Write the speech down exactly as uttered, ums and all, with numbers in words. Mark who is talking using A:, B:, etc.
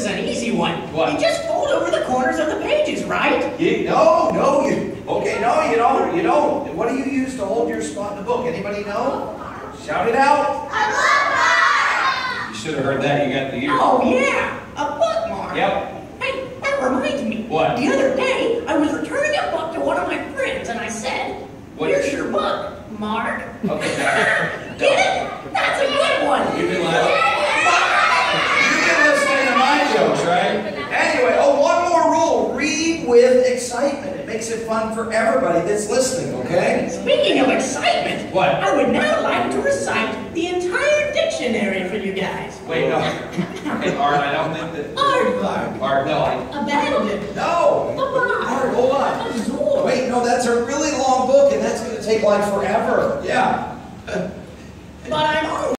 A: is an easy one.
B: What?
A: You just fold over the corners of the pages, right?
C: You, no, no, you, okay, no, you don't, you don't. What do you use to hold your spot in the book? Anybody know? Shout it out.
B: You should have heard that. You got the ear.
A: Oh, yeah, a bookmark.
B: Yep.
A: Hey, that reminds me.
B: What?
A: The other day, I was returning a book to one of my friends, and I said,
B: What?
A: "Here's your book, Mark."
B: Okay.
A: Get it? That's a good one.
B: You've been laughing.
C: You've been listening to my jokes, right? Anyway, oh, one more rule. Read with excitement. It makes it fun for everybody that's listening, okay?
A: Speaking of excitement,
B: What?
A: I would now like to recite the entire dictionary for you guys.
B: Wait, no. Hey, Art, I don't think that...
A: Aardvark,
B: Art, no, I...
A: abandoned,
C: No.
A: abide,
C: Art, hold on.
A: absorb.
C: Wait, no, that's a really long book, and that's going to take like forever. Yeah.
A: But I'm